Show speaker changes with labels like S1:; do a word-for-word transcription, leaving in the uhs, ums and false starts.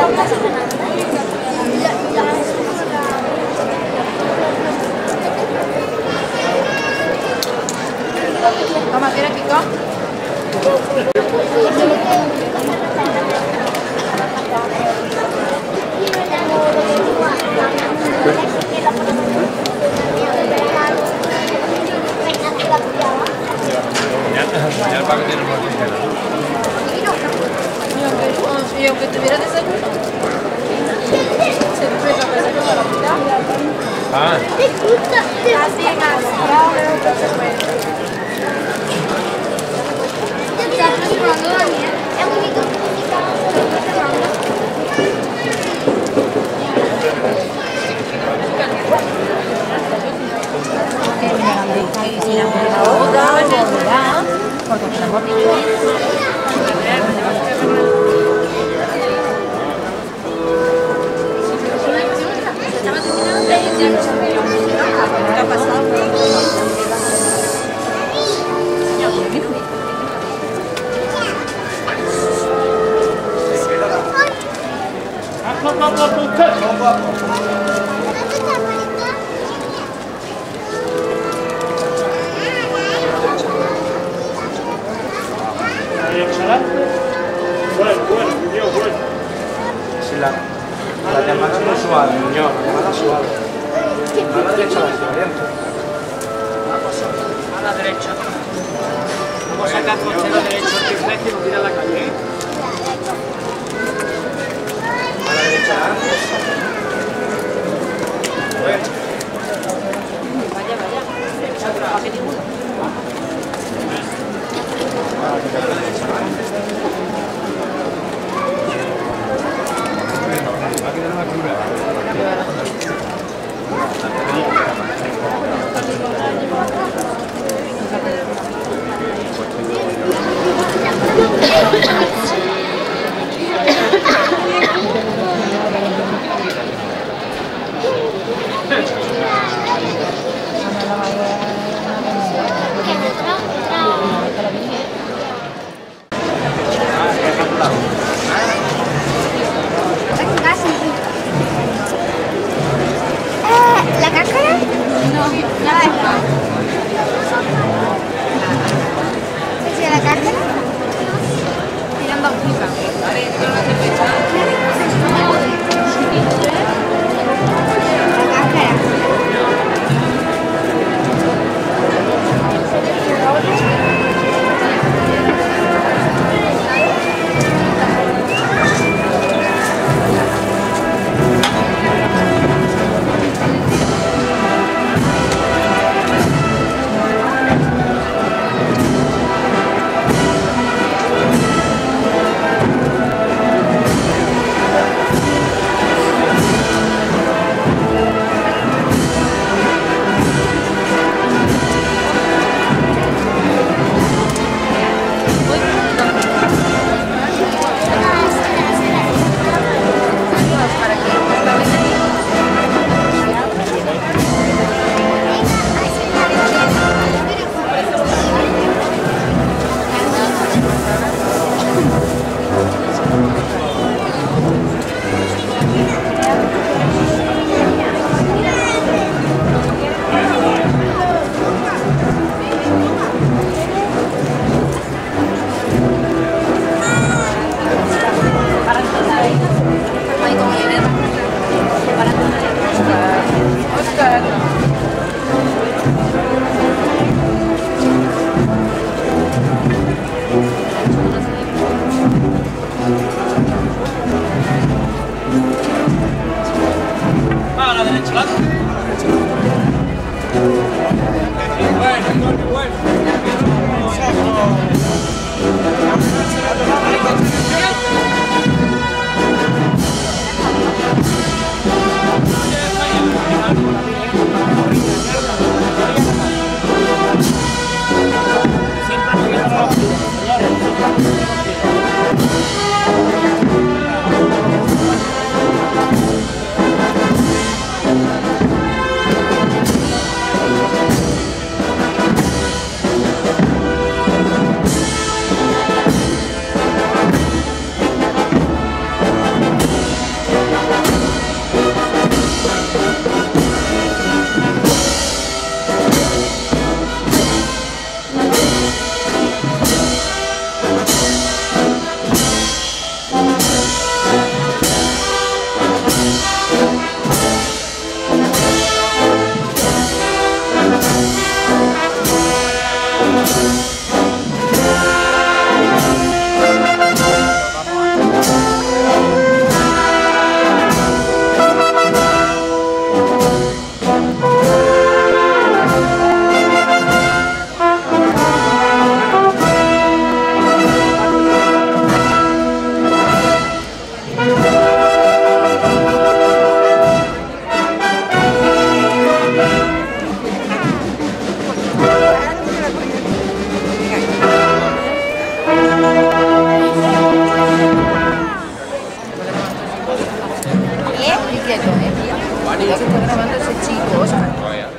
S1: Toma, ¿quieres picar?
S2: Ya el pago tiene más ligera.
S1: Y aunque tuviera desayuno, se te puede pasar con la mitad.
S2: Ah.
S1: Así, demasiado, pero se puede.
S3: Porque tenemos dicho ¿qué ha pasado?
S4: Bueno, bueno, Dios, bueno.
S5: Si la, la llamada no es suave, niño, la llamada es suave. A la derecha la diferente.
S4: A la derecha. Vamos a sacar coche a la derecha, el tiflex y nos tira a la calle, ¿eh?
S5: A la derecha antes. Bueno.
S1: Vaya, vaya. Derecha atrás. quieto, ¿eh? Cuidado que está grabando ese chico, Oscar.
S2: Vaya.